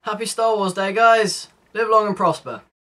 Happy Star Wars Day, guys! Live long and prosper.